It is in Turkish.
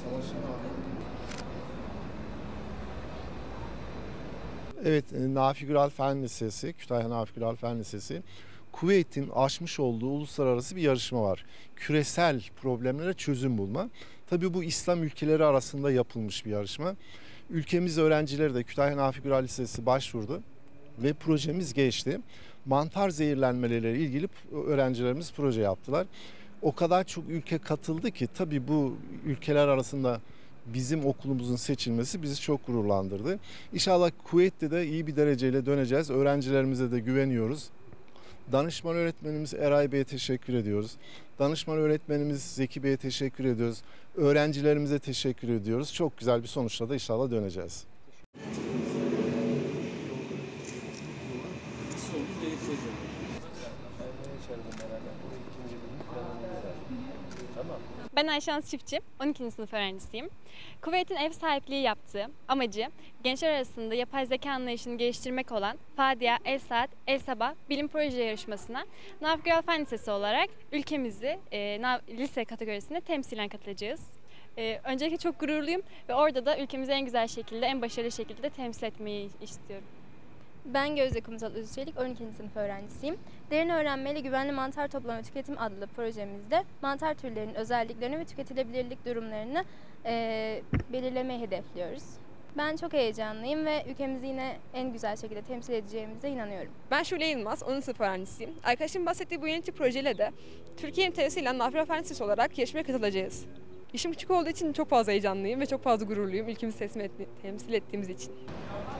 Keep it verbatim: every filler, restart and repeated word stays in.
Evet, e, Nafi Güral Fen Lisesi, Kütahya Nafi Güral Fen Lisesi, Kuveyt'in açmış olduğu uluslararası bir yarışma var. Küresel problemlere çözüm bulma. Tabii bu İslam ülkeleri arasında yapılmış bir yarışma. Ülkemiz öğrencileri de Kütahya Nafi Güral Lisesi başvurdu ve projemiz geçti. Mantar zehirlenmeleriyle ilgili öğrencilerimiz proje yaptılar. O kadar çok ülke katıldı ki tabii bu ülkeler arasında bizim okulumuzun seçilmesi bizi çok gururlandırdı. İnşallah Kuveyt'te de iyi bir dereceyle döneceğiz. Öğrencilerimize de güveniyoruz. Danışman öğretmenimiz Eray Bey'e teşekkür ediyoruz. Danışman öğretmenimiz Zeki Bey'e teşekkür ediyoruz. Öğrencilerimize teşekkür ediyoruz. Çok güzel bir sonuçla da inşallah döneceğiz. Ben Ayşans Çiftçi, on ikinci sınıf öğrencisiyim. Kuveyt'in ev sahipliği yaptığı amacı gençler arasında yapay zeka anlayışını geliştirmek olan Fadia, El Saat, El Sabah bilim proje yarışmasına Nafi Güral Fen Lisesi olarak ülkemizi e, lise kategorisinde temsilen katılacağız. E, öncelikle çok gururluyum ve orada da ülkemizi en güzel şekilde, en başarılı şekilde temsil etmeyi istiyorum. Ben Gözde Kumsal Özçelik, on ikinci sınıf öğrencisiyim. Derin öğrenmeli güvenli mantar toplama ve tüketim adlı projemizde mantar türlerinin özelliklerini ve tüketilebilirlik durumlarını e, belirlemeyi hedefliyoruz. Ben çok heyecanlıyım ve ülkemizi yine en güzel şekilde temsil edeceğimize inanıyorum. Ben Şule Yılmaz, onuncu sınıf öğrencisiyim. Arkadaşımın bahsettiği bu yenilikçi projeyle de Türkiye'nin temsilen Nafi Güral Fen Lisesi olarak yarışmaya katılacağız. İşim küçük olduğu için çok fazla heyecanlıyım ve çok fazla gururluyum ülkemizi temsil ettiğimiz için.